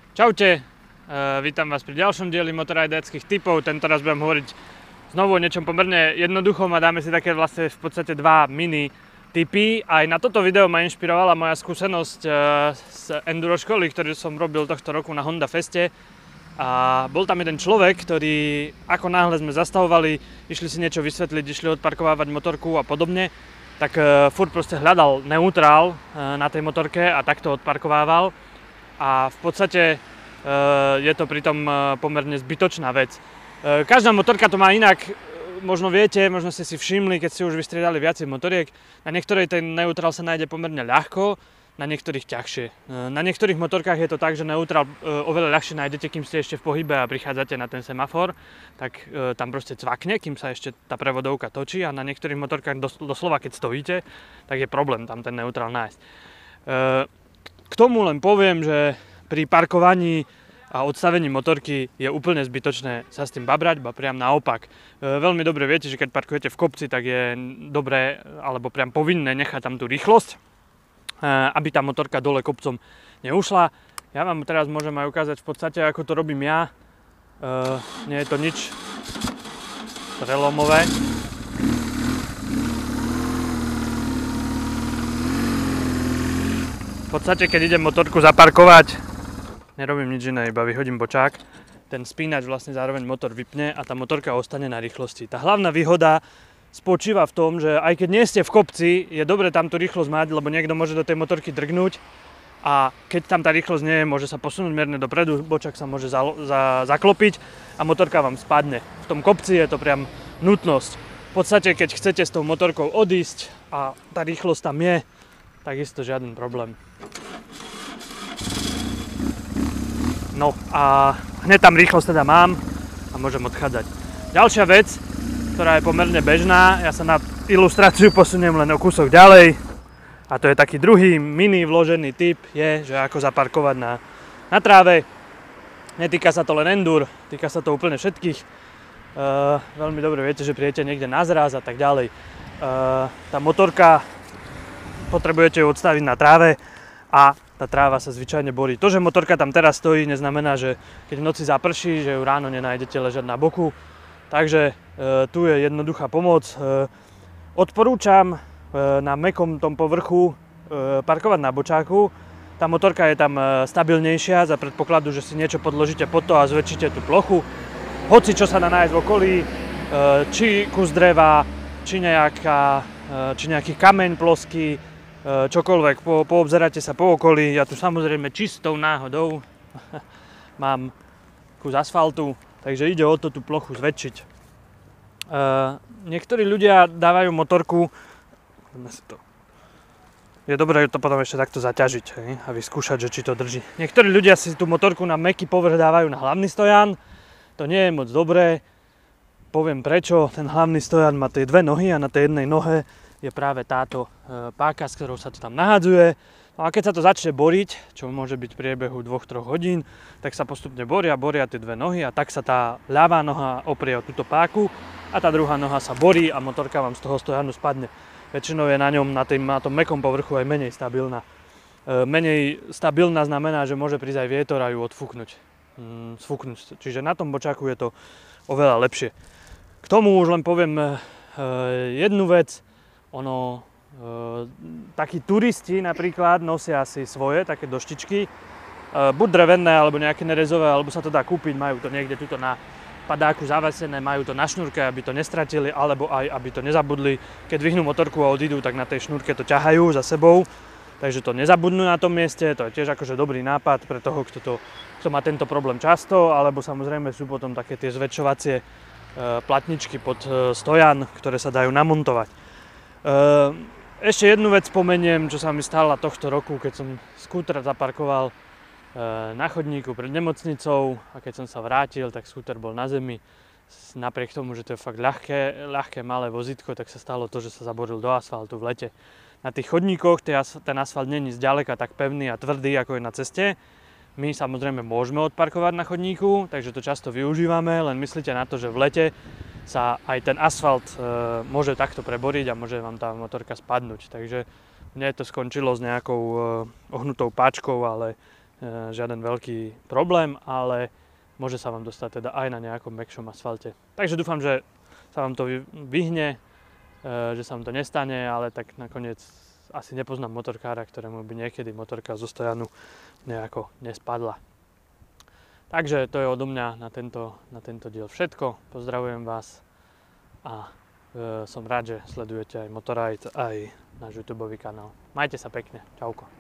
Čaute, vítam vás pri ďalšom dieli motorajderských tipov. Tentoraz budem hovoriť znovu o niečom pomerne jednoduchom a dáme si také vlastne v podstate dva mini tipy. Aj na toto video ma inšpirovala moja skúsenosť z enduro školy, ktorú som robil tohto roku na Honda Feste. A bol tam jeden človek, ktorý ako náhle sme zastavovali, išli si niečo vysvetliť, išli odparkovávať motorku a podobne, tak furt proste hľadal neutrál na tej motorke a takto odparkovával. A v podstate je to pritom pomerne zbytočná vec. Každá motorka to má inak, možno viete, možno ste si všimli, keď ste už vystriedali viacej motoriek. Na niektorej ten neutrál sa nájde pomerne ľahko, na niektorých ťažšie. Na niektorých motorkách je to tak, že neutrál oveľa ľahšie nájdete, kým ste ešte v pohybe a prichádzate na ten semafor, tak tam proste cvakne, kým sa ešte tá prevodovka točí, a na niektorých motorkách doslova keď stojíte, tak je problém tam ten neutrál nájsť. K tomu len poviem, že pri parkovaní a odstavení motorky je úplne zbytočné sa s tým babrať, ba priam naopak. Veľmi dobre viete, že keď parkujete v kopci, tak je dobré alebo priam povinné nechať tam tú rýchlosť, aby tá motorka dole kopcom neušla. Ja vám teraz môžem aj ukázať v podstate, ako to robím ja. Nie je to nič prelomové. V podstate, keď idem motorku zaparkovať, nerobím nič iné, iba vyhodím bočák. Ten spínač vlastne zároveň motor vypne a tá motorka ostane na rýchlosti. Tá hlavná výhoda spočíva v tom, že aj keď nie ste v kopci, je dobre tam tú rýchlosť mať, lebo niekto môže do tej motorky drgnúť a keď tam tá rýchlosť nie je, môže sa posunúť mierne dopredu, bočák sa môže zaklopiť a motorka vám spadne. V tom kopci je to priam nutnosť. V podstate, keď chcete s tou motorkou odísť a tá rýchlosť tam je, takisto žiaden problém. No a hneď tam rýchlosť teda mám a môžem odchádzať. Ďalšia vec, ktorá je pomerne bežná, ja sa na ilustráciu posuniem len o kúsok ďalej, a to je taký druhý mini vložený tip, je, že ako zaparkovať na tráve. Netýka sa to len endur, týka sa to úplne všetkých. Veľmi dobre viete, že prijete niekde na zraz a tak ďalej. Tá motorka, potrebujete ju odstaviť na tráve a tá tráva sa zvyčajne borí. To, že motorka tam teraz stojí, neznamená, že keď v noci zaprší, že ju ráno nenájdete ležať na boku. Takže tu je jednoduchá pomoc. Odporúčam na mäkkom tom povrchu parkovať na bočáku. Tá motorka je tam stabilnejšia za predpokladu, že si niečo podložíte pod to a zväčšíte tú plochu. Hoci čo sa dá nájsť v okolí, či kus dreva, či nejaký kameň ploský, čokoľvek. Poobzeráte sa po okolí. Ja tu samozrejme čistou náhodou mám kus asfaltu, takže ide o to tú plochu zväčšiť. Niektorí ľudia dávajú motorku, je dobré to potom ešte takto zaťažiť, hej, a vyskúšať, že či to drží. Niektorí ľudia si tú motorku na mäkký povrch dávajú na hlavný stojan, to nie je moc dobré. Poviem prečo. Ten hlavný stojan má tie dve nohy a na tej jednej nohe je práve táto páka, s ktorou sa to tam nahádzuje. No a keď sa to začne boriť, čo môže byť v priebehu 2-3 hodín, tak sa postupne boria tie dve nohy a tak sa tá ľavá noha oprie o túto páku a tá druhá noha sa borí a motorka vám z toho stojanu spadne. Väčšinou je na ňom, na tom mäkkom povrchu aj menej stabilná. Menej stabilná znamená, že môže prísť aj vietor a ju odfúknuť. Čiže na tom bočáku je to oveľa lepšie. K tomu už len poviem jednu vec. Takí turisti napríklad nosia si svoje také doštičky, buď drevené, alebo nejaké nerezové, alebo sa to dá kúpiť, majú to niekde tuto na padáku zavesené, majú to na šnúrke, aby to nestratili, alebo aj aby to nezabudli. Keď vyhnú motorku a odídu, tak na tej šnúrke to ťahajú za sebou, takže to nezabudnú na tom mieste. To je tiež akože dobrý nápad pre toho, kto má tento problém často, alebo samozrejme sú potom také tie zväčšovacie platničky pod stojan, ktoré sa dajú namontovať. Ešte jednu vec spomeniem, čo sa mi stala tohto roku, keď som skúter zaparkoval na chodníku pred nemocnicou a keď som sa vrátil, tak skúter bol na zemi. Napriek tomu, že to je fakt ľahké malé vozítko, tak sa stalo to, že sa zaboril do asfaltu v lete. Na tých chodníkoch ten asfalt není zďaleka tak pevný a tvrdý, ako je na ceste. My samozrejme môžeme odparkovať na chodníku, takže to často využívame, len myslíte na to, že v lete sa aj ten asfalt môže takto preboriť a môže vám tá motorka spadnúť. Takže mne to skončilo s nejakou ohnutou páčkou, ale žiaden veľký problém, ale môže sa vám dostať teda aj na nejakom mäkšom asfalte. Takže dúfam, že sa vám to vyhne, že sa vám to nestane, ale tak nakoniec asi nepoznám motorkára, ktorému by niekedy motorka zo stojanu nejako nespadla. Takže to je odo mňa na tento diel všetko. Pozdravujem vás a som rád, že sledujete aj Motorride, aj náš YouTube kanál. Majte sa pekne. Čauko.